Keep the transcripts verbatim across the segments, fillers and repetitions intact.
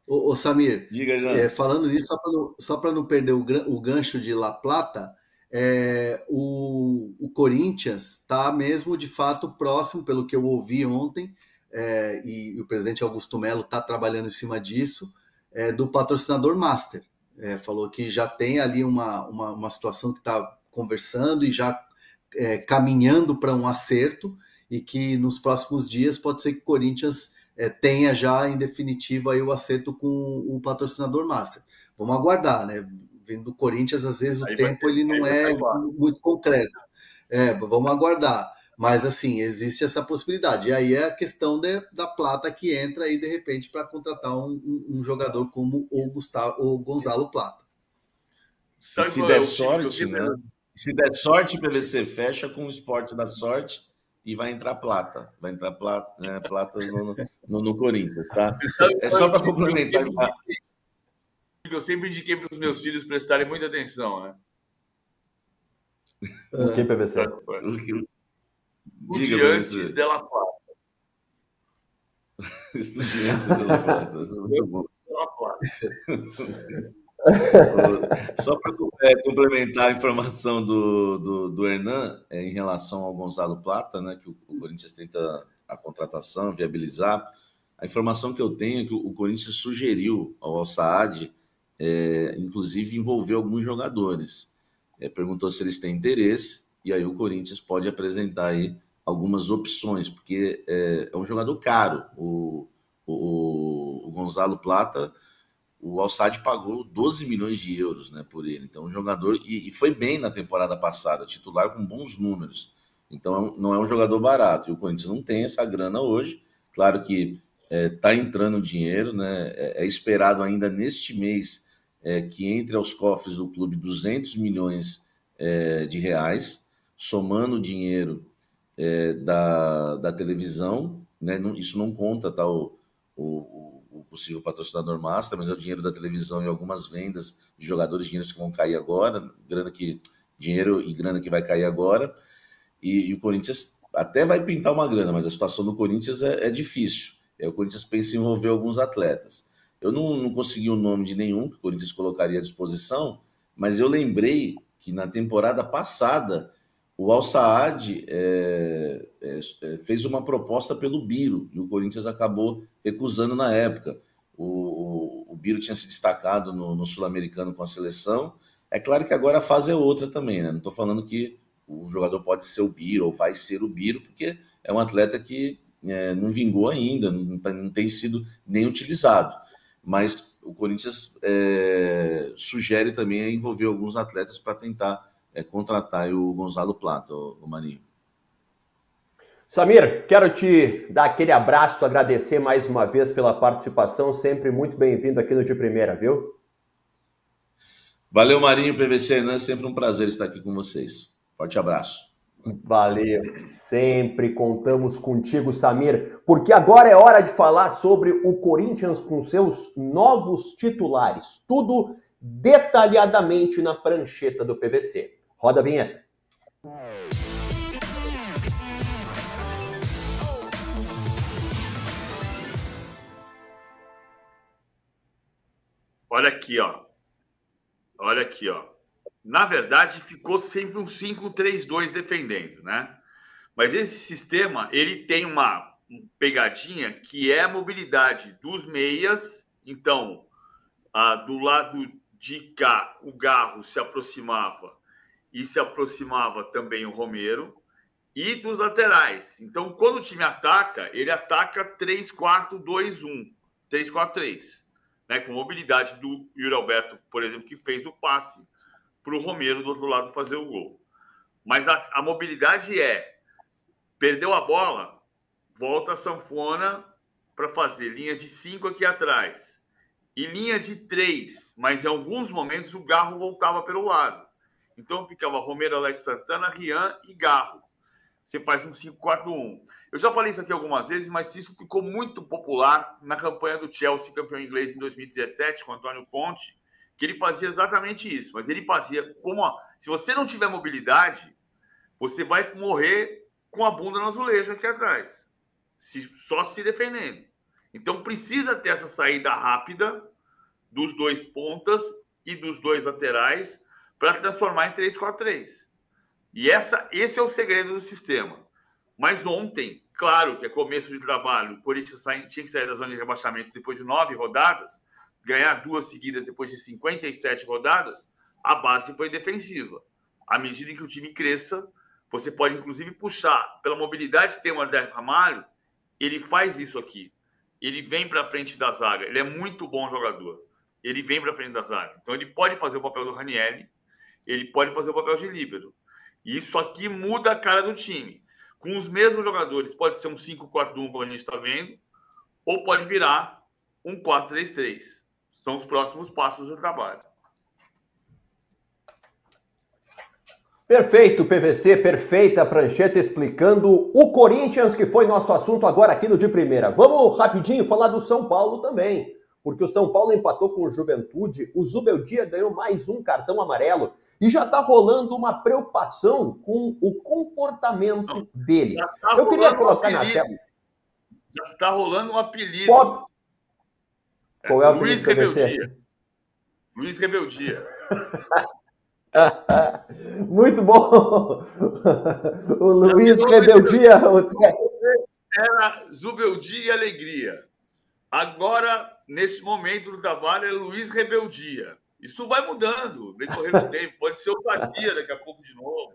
Ô, ô Samir, Diga, é, falando nisso, só para não, só para não perder o, gran- o gancho de La Plata, é, o, o Corinthians está mesmo de fato próximo, pelo que eu ouvi ontem, é, e, e o presidente Augusto Melo está trabalhando em cima disso, é, do patrocinador Master. É, falou que já tem ali uma, uma, uma situação que está conversando e já é, caminhando para um acerto, e que nos próximos dias pode ser que o Corinthians é, tenha já em definitivo aí o acerto com o patrocinador Master. Vamos aguardar, né? Vindo do Corinthians, às vezes o Aí vai tempo ter, ele aí não vai é sair claro. muito concreto. É, vamos aguardar. Mas, assim, existe essa possibilidade. E aí é a questão de, da Plata que entra aí, de repente, para contratar um, um, um jogador como o, Gustavo, o Gonzalo Plata. E Sabe se qual é der o time que eu sorte, sempre... né? Se der sorte, o P V C fecha com o Esporte da Sorte e vai entrar Plata. Vai entrar Plata, né, Plata no, no, no Corinthians, tá? Sabe É qual é só o para time que eu complementar. sempre indiquei? Que eu sempre indiquei para os meus filhos prestarem muita atenção, né? O que, P V C? Sabe qual é? O que- Diga, Estudiantes P V C. de La Plata. Estudiantes de La Plata. Isso é muito bom. De La Plata. Só para complementar a informação do, do, do Hernan, é, em relação ao Gonzalo Plata, né, que o, o Corinthians tenta a contratação, viabilizar. A informação que eu tenho é que o, o Corinthians sugeriu ao Al Saad, é, inclusive, envolver alguns jogadores. É, perguntou se eles têm interesse, e aí o Corinthians pode apresentar aí algumas opções, porque é, é um jogador caro. O, o, o Gonzalo Plata, o Al Sadd pagou doze milhões de euros, né, por ele. Então, um jogador... E, e foi bem na temporada passada, titular com bons números. Então, não é um jogador barato. E o Corinthians não tem essa grana hoje. Claro que está é, entrando dinheiro, né? É, é esperado ainda neste mês é, que entre aos cofres do clube duzentos milhões é, de reais, somando o dinheiro é, da, da televisão, né? Não, isso não conta, tá, o, o o possível patrocinador master, mas é o dinheiro da televisão e algumas vendas de jogadores, dinheiros que vão cair agora, grana que, dinheiro e grana que vai cair agora, e, e o Corinthians até vai pintar uma grana, mas a situação do Corinthians é, é difícil. É, o Corinthians pensa em envolver alguns atletas. Eu não, não consegui o nome de nenhum que o Corinthians colocaria à disposição, mas eu lembrei que na temporada passada o Al Saad é, é, fez uma proposta pelo Biro e o Corinthians acabou recusando na época. O, o, o Biro tinha se destacado no, no Sul-Americano com a seleção. É claro que agora a fase é outra também, né? Não estou falando que o jogador pode ser o Biro ou vai ser o Biro, porque é um atleta que é, não vingou ainda, não, não tem sido nem utilizado. Mas o Corinthians é, sugere também envolver alguns atletas para tentar é, contratar o Gonzalo Plata, o, o Marinho. Samir, quero te dar aquele abraço, agradecer mais uma vez pela participação, sempre muito bem-vindo aqui no De Primeira, viu? Valeu, Marinho, P V C, né? Sempre um prazer estar aqui com vocês. Forte abraço. Valeu, sempre contamos contigo, Samir, porque agora é hora de falar sobre o Corinthians com seus novos titulares, tudo detalhadamente na prancheta do P V C. Roda a vinheta. Olha aqui, ó. Olha aqui, ó. Na verdade, ficou sempre um cinco três dois defendendo, né? Mas esse sistema, ele tem uma pegadinha que é a mobilidade dos meias. Então, ah, do lado de cá, o Garro se aproximava e se aproximava também o Romero, e dos laterais. Então, quando o time ataca, ele ataca três quatro dois um, três quatro três, né? Com mobilidade do Yuri Alberto, por exemplo, que fez o passe para o Romero do outro lado fazer o gol. Mas a, a mobilidade é: perdeu a bola, volta a sanfona para fazer linha de cinco aqui atrás e linha de três, mas em alguns momentos o Garro voltava pelo lado. Então ficava Romero, Alex Santana, Rian e Garro. Você faz um cinco quatro um. Eu já falei isso aqui algumas vezes, mas isso ficou muito popular na campanha do Chelsea, campeão inglês em dois mil e dezessete, com Antônio Conte, que ele fazia exatamente isso. Mas ele fazia como... Ó, se você não tiver mobilidade, você vai morrer com a bunda no azulejo aqui atrás, se, só se defendendo. Então precisa ter essa saída rápida dos dois pontas e dos dois laterais para transformar em três quatro três. E essa, esse é o segredo do sistema. Mas ontem, claro que é começo de trabalho, o Corinthians tinha que sair da zona de rebaixamento depois de nove rodadas, ganhar duas seguidas depois de cinquenta e sete rodadas, a base foi defensiva. À medida que o time cresça, você pode inclusive puxar pela mobilidade que tem o André Ramalho, ele faz isso aqui. Ele vem para frente da zaga, ele é muito bom jogador. Ele vem para frente da zaga. Então ele pode fazer o papel do Ranieri, ele pode fazer o papel de líbero. E isso aqui muda a cara do time. Com os mesmos jogadores, pode ser um cinco quatro um, como a gente está vendo, ou pode virar um quatro três três. São os próximos passos do trabalho. Perfeito, P V C, perfeita prancheta explicando o Corinthians, que foi nosso assunto agora aqui no De Primeira. Vamos rapidinho falar do São Paulo também, porque o São Paulo empatou com o Juventude, o Zubeldia ganhou mais um cartão amarelo e já está rolando uma preocupação com o comportamento dele. Tá Eu queria colocar um na tela. Já está rolando um apelido. Pode... Qual é o Luiz Rebeldia. Luiz Rebeldia. Muito bom. O Luiz Rebeldia. Era Zubeldia e Alegria. Agora, nesse momento do trabalho, é Luiz Rebeldia. Isso vai mudando no decorrer do tempo. Pode ser Opatia daqui a pouco de novo.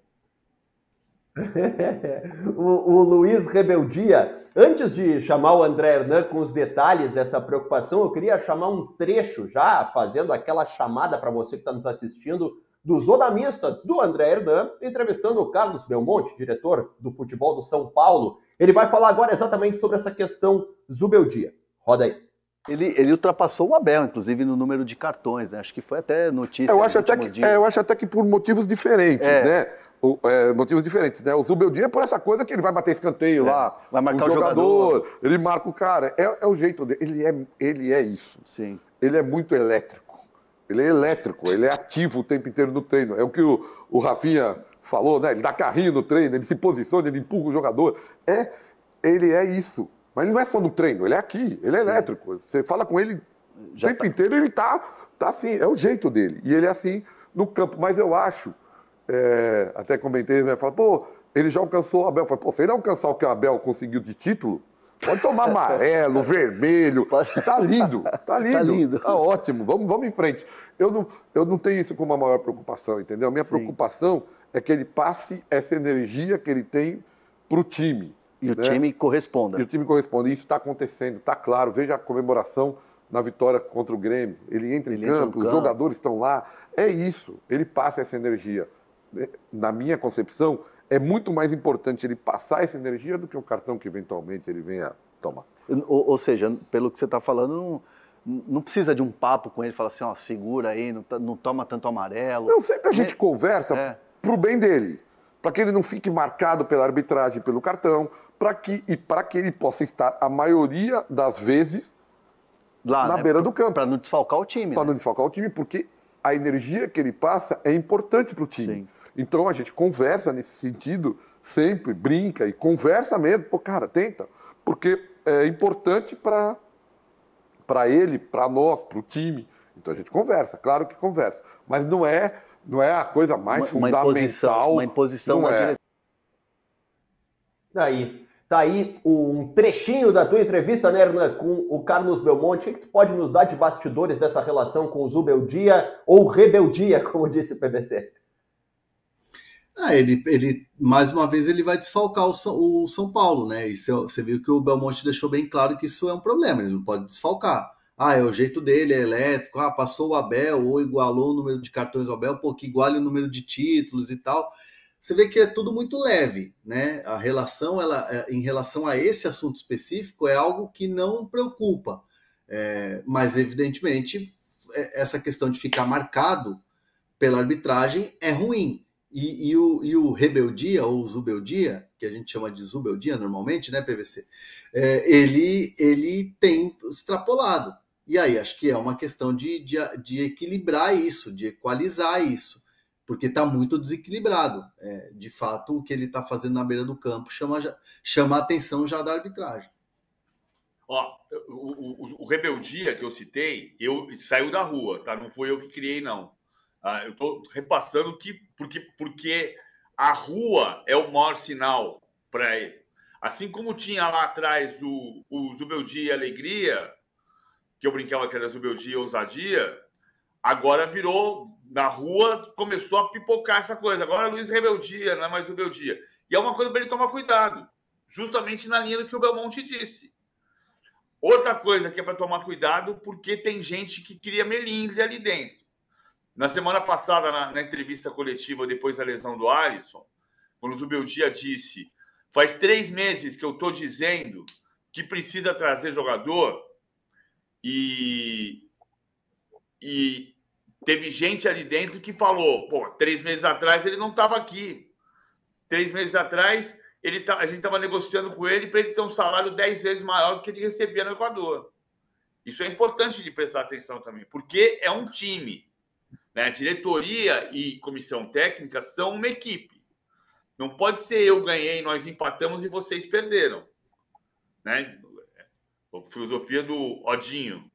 o, o Luiz Rebeldia, antes de chamar o André Hernan com os detalhes dessa preocupação, eu queria chamar um trecho, já fazendo aquela chamada para você que está nos assistindo, do Zonamista, do André Hernan, entrevistando o Carlos Belmonte, diretor do futebol do São Paulo. Ele vai falar agora exatamente sobre essa questão Zubeldia. Roda aí. Ele, ele ultrapassou o Abel, inclusive, no número de cartões, né? Acho que foi até notícia. Eu acho, até que, é, eu acho até que por motivos diferentes, é. né? O, é, motivos diferentes, né? O Zubeldia é por essa coisa que ele vai bater escanteio é. lá. Vai marcar o, o jogador, jogador. Ele marca o cara. É, é o jeito dele. Ele é, ele é isso. Sim. Ele é muito elétrico. Ele é elétrico. Ele é ativo o tempo inteiro no treino. É o que o, o Rafinha falou, né? Ele dá carrinho no treino, ele se posiciona, ele empurra o jogador. É, ele é isso. Mas ele não é só no treino, ele é aqui, ele é elétrico. Você fala com ele o tempo tá. inteiro, ele tá, tá assim, é o jeito dele. E ele é assim no campo. Mas eu acho, é, até comentei, né? Fala, pô, ele já alcançou o Abel. Fala, pô, se ele alcançar o que o Abel conseguiu de título, pode tomar amarelo, vermelho. Tá lindo, tá lindo, tá lindo, tá ótimo, vamos, vamos em frente. Eu não, eu não tenho isso como a maior preocupação, entendeu? A minha Sim. preocupação é que ele passe essa energia que ele tem pro time. E o né? time corresponda. E o time corresponde. Isso está acontecendo, está claro. Veja a comemoração na vitória contra o Grêmio. Ele entra ele em campo, entra os campo. jogadores estão lá. É isso. Ele passa essa energia. Na minha concepção, é muito mais importante ele passar essa energia do que o cartão que eventualmente ele venha tomar. Ou, ou seja, pelo que você está falando, não, não precisa de um papo com ele, falar assim, ó, segura aí, não, não toma tanto amarelo. Não, sempre a gente é. conversa é. pro bem dele. Para que ele não fique marcado pela arbitragem, pelo cartão, para que, e para que ele possa estar, a maioria das vezes, lá, na né? beira do campo. Para não desfalcar o time. Para né? não desfalcar o time, porque a energia que ele passa é importante para o time. Sim. Então a gente conversa nesse sentido, sempre, brinca e conversa mesmo. Pô, cara, tenta. Porque é importante para para ele, para nós, para o time. Então a gente conversa, claro que conversa. Mas não é, não é a coisa mais uma, fundamental. Uma imposição, uma imposição na é. direção. Daí, tá aí um trechinho da tua entrevista, né, Hernan, com o Carlos Belmonte. O que tu pode nos dar de bastidores dessa relação com o Zubeldia ou Rebeldia, como disse o P V C? Ah, ele, ele, mais uma vez, ele vai desfalcar o São, o São Paulo, né? E você viu que o Belmonte deixou bem claro que isso é um problema, ele não pode desfalcar. Ah, é o jeito dele, é elétrico, ah, passou o Abel ou igualou o número de cartões do Abel, pô, que iguale o número de títulos e tal. Você vê que é tudo muito leve, né? A relação, ela, em relação a esse assunto específico, é algo que não preocupa. É, mas, evidentemente, essa questão de ficar marcado pela arbitragem é ruim. E, e, o, e o Rebeldia, ou Zubeldia, que a gente chama de Zubeldia normalmente, né, P V C? É, ele, ele tem extrapolado. E aí, acho que é uma questão de, de, de equilibrar isso, de equalizar isso. Porque está muito desequilibrado. É, de fato, o que ele está fazendo na beira do campo chama, chama a atenção já da arbitragem. Ó, o, o, o Rebeldia que eu citei, eu saiu da rua, tá? Não foi eu que criei, não. Ah, eu estou repassando que porque, porque a rua é o maior sinal para ele. Assim como tinha lá atrás o, o Zubeldia e Alegria, que eu brincava que era Zubeldia e Ousadia, agora virou, na rua, começou a pipocar essa coisa. Agora Luiz Rebeldia, não é mais Zubeldia. E é uma coisa para ele tomar cuidado, justamente na linha do que o Belmonte disse. Outra coisa que é para tomar cuidado, porque tem gente que cria melindre ali dentro. Na semana passada, na, na entrevista coletiva, depois da lesão do Alisson, quando o Zubeldia disse: faz três meses que eu estou dizendo que precisa trazer jogador, e, e teve gente ali dentro que falou: pô, três meses atrás ele não estava aqui. Três meses atrás ele tá, a gente estava negociando com ele para ele ter um salário dez vezes maior do que ele recebia no Equador. Isso é importante de prestar atenção também, porque é um time. Né? Diretoria e comissão técnica são uma equipe. Não pode ser eu ganhei, nós empatamos e vocês perderam. Né? A filosofia do Odinho.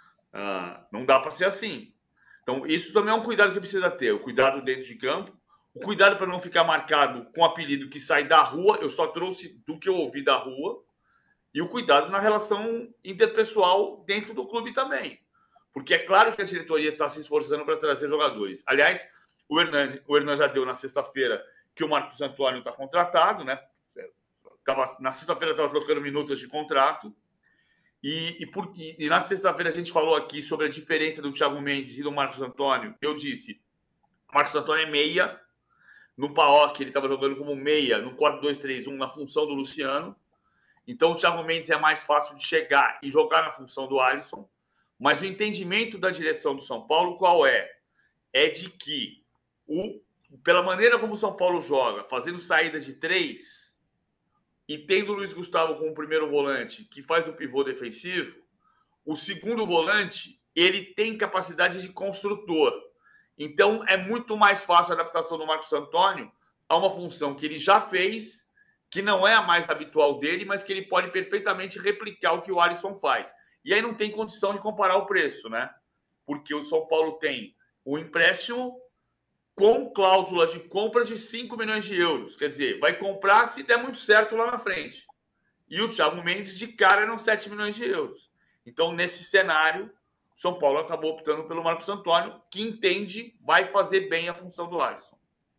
Ah, não dá para ser assim. Então, isso também é um cuidado que precisa ter. O cuidado dentro de campo, o cuidado para não ficar marcado com apelido que sai da rua. Eu só trouxe do que eu ouvi da rua. E o cuidado na relação interpessoal dentro do clube também. Porque é claro que a diretoria está se esforçando para trazer jogadores. Aliás, o Hernan, o Hernan já deu na sexta-feira que o Marcos Antônio está contratado, né? Tava, na sexta-feira estava trocando minutos de contrato. E, e, por, e, e na sexta-feira a gente falou aqui sobre a diferença do Thiago Mendes e do Marcos Antônio. Eu disse, o Marcos Antônio é meia. No P A O C ele estava jogando como meia, no quatro dois três um, na função do Luciano. Então o Thiago Mendes é mais fácil de chegar e jogar na função do Alisson. Mas o entendimento da direção do São Paulo qual é? É de que, o, pela maneira como o São Paulo joga, fazendo saída de três, e tendo o Luiz Gustavo como primeiro volante, que faz o pivô defensivo, o segundo volante, ele tem capacidade de construtor. Então, é muito mais fácil a adaptação do Marcos Antônio a uma função que ele já fez, que não é a mais habitual dele, mas que ele pode perfeitamente replicar o que o Alisson faz. E aí não tem condição de comparar o preço, né? Porque o São Paulo tem o empréstimo com cláusula de compra de cinco milhões de euros. Quer dizer, vai comprar se der muito certo lá na frente. E o Thiago Mendes, de cara, eram sete milhões de euros. Então, nesse cenário, o São Paulo acabou optando pelo Marcos Antônio, que entende, vai fazer bem a função do Alisson.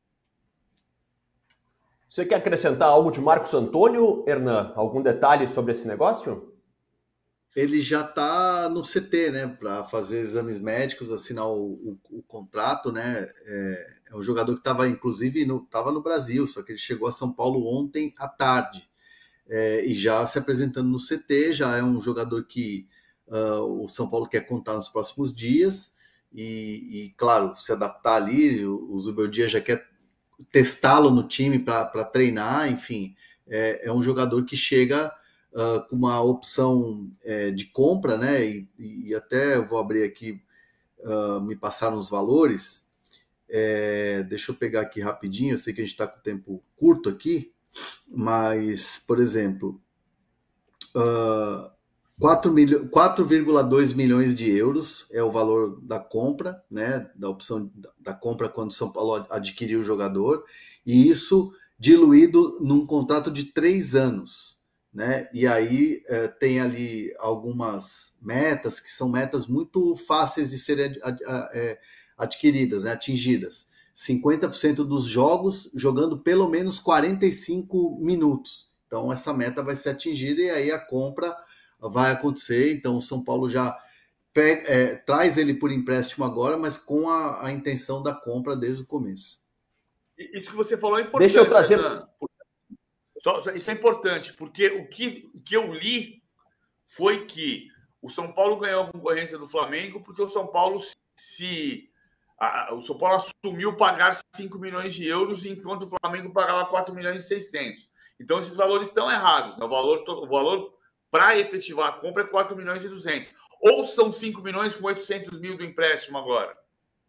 Você quer acrescentar algo de Marcos Antônio, Hernan? Algum detalhe sobre esse negócio? Ele já está no C T, né, para fazer exames médicos, assinar o, o, o contrato, né? É, é um jogador que estava, inclusive, no, tava no Brasil, só que ele chegou a São Paulo ontem à tarde. É, e já se apresentando no C T, já é um jogador que uh, o São Paulo quer contar nos próximos dias. E, e claro, se adaptar ali, o, o Zubeldia já quer testá-lo no time para treinar, enfim. É, é um jogador que chega... Uh, com uma opção é, de compra, né? E, e até eu vou abrir aqui, uh, me passaram os valores. É, deixa eu pegar aqui rapidinho, eu sei que a gente está com o tempo curto aqui, mas, por exemplo, uh, quatro vírgula dois milhões de euros é o valor da compra, né? Da opção da, da compra quando o São Paulo adquiriu o jogador, e isso diluído num contrato de três anos. Né? E aí é, tem ali algumas metas que são metas muito fáceis de serem é, adquiridas, né? Atingidas. cinquenta por cento dos jogos jogando pelo menos quarenta e cinco minutos. Então essa meta vai ser atingida e aí a compra vai acontecer. Então o São Paulo já pega, é, traz ele por empréstimo agora, mas com a, a intenção da compra desde o começo. Isso que você falou é importante. Deixa eu trazer... Né? Isso é importante, porque o que, o que eu li foi que o São Paulo ganhou a concorrência do Flamengo porque o São Paulo se a, o São Paulo assumiu pagar cinco milhões de euros enquanto o Flamengo pagava quatro milhões e seiscentos. Então esses valores estão errados. O valor, o valor para efetivar a compra é quatro milhões e duzentos. Ou são cinco milhões com oitocentos mil do empréstimo agora?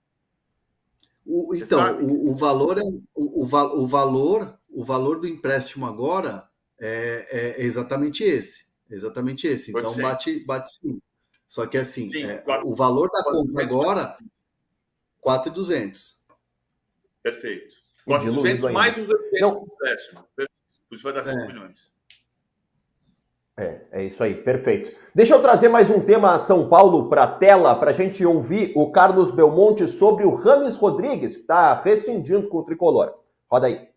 O, então, o, o valor é o, o, o valor o valor do empréstimo agora é, é exatamente esse, exatamente esse. Então Pode ser. bate, bate sim. Só que assim, Sim, é, quatro- o valor da quatro- conta agora, quatro mil e duzentos. Perfeito. E quatro mil e duzentos diluído mais ainda. os oitocentos Não. do décimo. Por isso vai dar cinco É. milhões. É, é isso aí, perfeito. Deixa eu trazer mais um tema São Paulo para a tela, para a gente ouvir o Carlos Belmonte sobre o Rames Rodrigues, que está rescindindo com o Tricolor. Roda aí.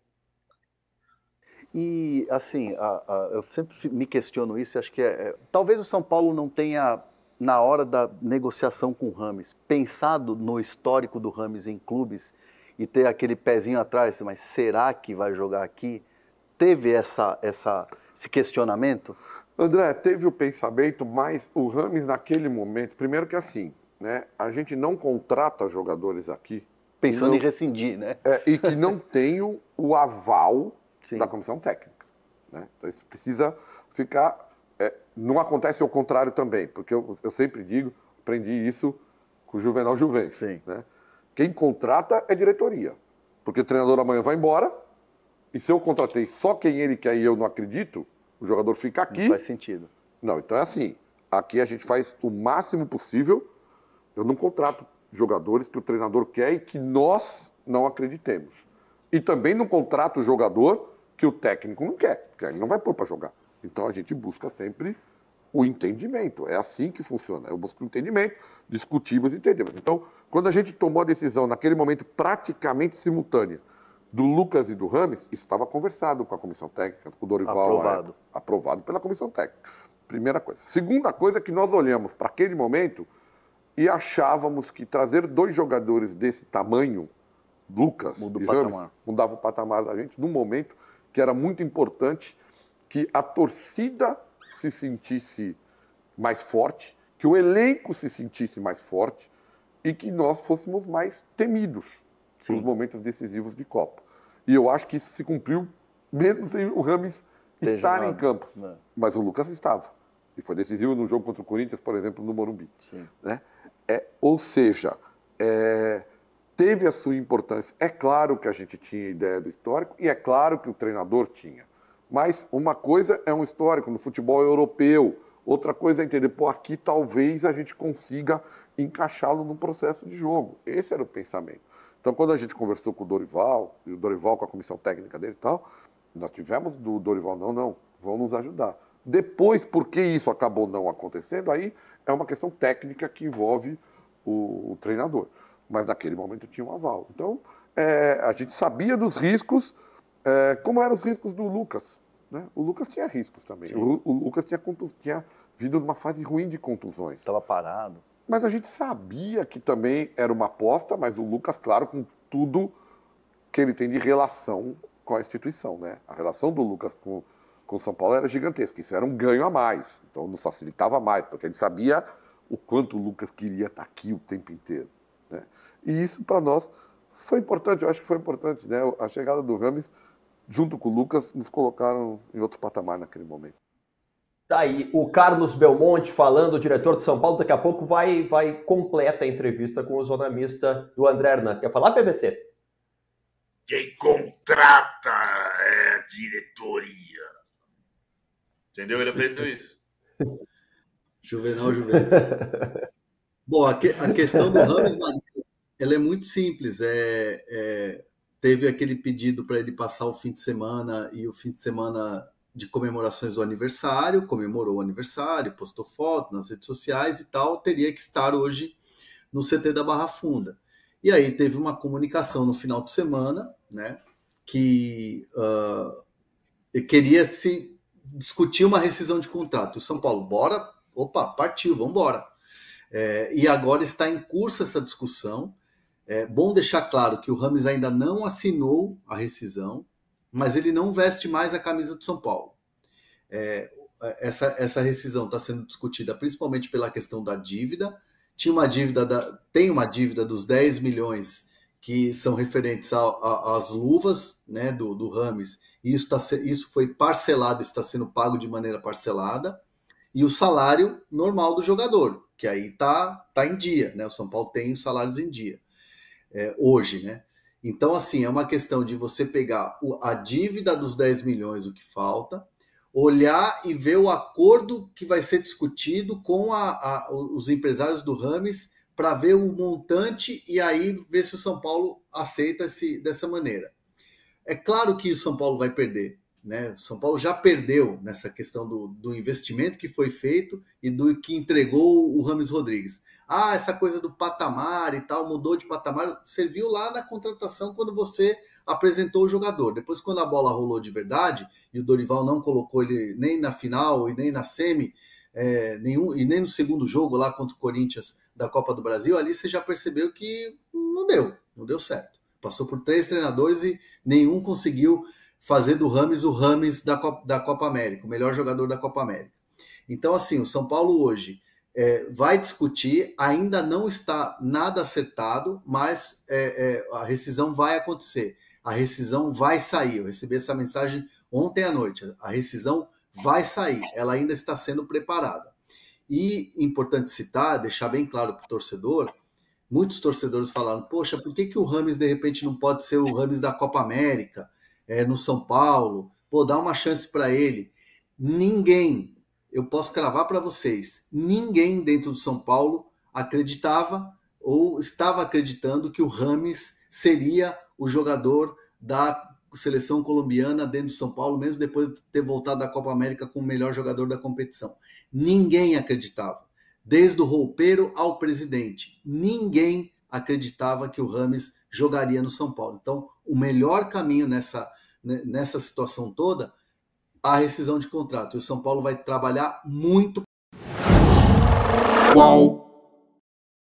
E, assim, a, a, eu sempre me questiono isso, e acho que é, é, talvez o São Paulo não tenha, na hora da negociação com o Rames, pensado no histórico do Rames em clubes e ter aquele pezinho atrás, mas será que vai jogar aqui? Teve essa, essa, esse questionamento? André, teve o pensamento, mas o Rames naquele momento, primeiro que assim, né, a gente não contrata jogadores aqui Pensando não, em rescindir, né? é, e que não tenham o aval Sim. da comissão técnica. Né? Então isso precisa ficar... É, não acontece o contrário também, porque eu, eu sempre digo, aprendi isso com o Juvenal Juvencio. Sim. Né? Quem contrata é diretoria, porque o treinador amanhã vai embora, e se eu contratei só quem ele quer e eu não acredito, o jogador fica aqui. Não faz sentido. Não, então é assim, aqui a gente faz o máximo possível, eu não contrato jogadores que o treinador quer e que nós não acreditemos. E também não contrato jogador que o técnico não quer, porque ele não vai pôr para jogar. Então a gente busca sempre o entendimento, é assim que funciona, eu busco o entendimento, discutimos e entendemos. Então, quando a gente tomou a decisão, naquele momento praticamente simultânea, do Lucas e do Rames, isso estava conversado com a comissão técnica, com o Dorival. Aprovado. É, aprovado pela comissão técnica. Primeira coisa. Segunda coisa é que nós olhamos para aquele momento e achávamos que trazer dois jogadores desse tamanho, Lucas Muda o e Rames, patamar. mudava o patamar da gente num momento que era muito importante que a torcida se sentisse mais forte, que o elenco se sentisse mais forte e que nós fôssemos mais temidos Sim. nos momentos decisivos de Copa. E eu acho que isso se cumpriu mesmo sem o Rames Ter estar jogado, em campo. né? Mas o Lucas estava. E foi decisivo no jogo contra o Corinthians, por exemplo, no Morumbi. Sim. Né? É, ou seja, é, teve a sua importância. É claro que a gente tinha ideia do histórico e é claro que o treinador tinha. Mas uma coisa é um histórico no futebol europeu, outra coisa é entender, pô, aqui talvez a gente consiga encaixá-lo no processo de jogo. Esse era o pensamento. Então, quando a gente conversou com o Dorival, e o Dorival com a comissão técnica dele e tal, nós tivemos do Dorival, não, não, vão nos ajudar. Depois, por que isso acabou não acontecendo, aí é uma questão técnica que envolve o, o treinador. Mas naquele momento tinha um aval. Então, é, a gente sabia dos riscos, é, como eram os riscos do Lucas. Né? O Lucas tinha riscos também. O, o Lucas tinha, contus, tinha vindo numa fase ruim de contusões. Estava parado. Mas a gente sabia que também era uma aposta, mas o Lucas, claro, com tudo que ele tem de relação com a instituição. Né? A relação do Lucas com, com o São Paulo era gigantesca. Isso era um ganho a mais. Então, nos facilitava mais, porque a gente sabia o quanto o Lucas queria estar aqui o tempo inteiro. Né? E isso, para nós, foi importante. Eu acho que foi importante. Né? A chegada do Rames, junto com o Lucas, nos colocaram em outro patamar naquele momento. Tá aí, o Carlos Belmonte falando, o diretor de São Paulo, daqui a pouco vai, vai completa a entrevista com o zonamista do André Hernan. Quer falar, P V C? Quem contrata é a diretoria. Entendeu? Ele aprendeu isso. Juvenal Juvencio. Bom, a, que, a questão do Rames Marinho, ela é muito simples. É, é, teve aquele pedido para ele passar o fim de semana e o fim de semana de comemorações do aniversário, comemorou o aniversário, postou foto nas redes sociais e tal, teria que estar hoje no C T da Barra Funda. E aí teve uma comunicação no final de semana, né, que uh, queria se discutir uma rescisão de contrato. O São Paulo, bora, opa, partiu, vamos embora. É, e agora está em curso essa discussão. É bom deixar claro que o Rames ainda não assinou a rescisão, mas ele não veste mais a camisa do São Paulo. É, essa, essa rescisão está sendo discutida principalmente pela questão da dívida. Tinha uma dívida da, tem uma dívida dos dez milhões que são referentes às luvas, né, do, do Rames, e isso, tá, isso foi parcelado, está sendo pago de maneira parcelada, e o salário normal do jogador, que aí está tá em dia, né? O São Paulo tem os salários em dia, é, hoje, né? Então, assim, é uma questão de você pegar a dívida dos dez milhões, o que falta, olhar e ver o acordo que vai ser discutido com a, a, os empresários do Rames para ver o montante e aí ver se o São Paulo aceita esse, dessa maneira. É claro que o São Paulo vai perder, né? O São Paulo já perdeu nessa questão do, do investimento que foi feito e do que entregou o Rames Rodrigues. Ah, essa coisa do patamar e tal, mudou de patamar, serviu lá na contratação quando você apresentou o jogador. Depois, quando a bola rolou de verdade e o Dorival não colocou ele nem na final e nem na semi, é, nenhum, e nem no segundo jogo lá contra o Corinthians da Copa do Brasil, ali você já percebeu que não deu, não deu certo. Passou por três treinadores e nenhum conseguiu fazer do Rames o Rames da Copa, da Copa América, o melhor jogador da Copa América. Então, assim, o São Paulo hoje é, vai discutir, ainda não está nada acertado, mas é, é, a rescisão vai acontecer. A rescisão vai sair. Eu recebi essa mensagem ontem à noite. A rescisão vai sair. Ela ainda está sendo preparada. E, importante citar, deixar bem claro para o torcedor, muitos torcedores falaram, poxa, por que, que o Rames, de repente, não pode ser o Rames da Copa América, é, no São Paulo? Pô, dá uma chance para ele. Ninguém, eu posso cravar para vocês, ninguém dentro do São Paulo acreditava ou estava acreditando que o Rames seria o jogador da seleção colombiana dentro do São Paulo, mesmo depois de ter voltado da Copa América como o melhor jogador da competição. Ninguém acreditava. Desde o roupeiro ao presidente, ninguém acreditava que o Rames jogaria no São Paulo. Então, o melhor caminho nessa, nessa situação toda, a rescisão de contrato. E o São Paulo vai trabalhar muito. Qual?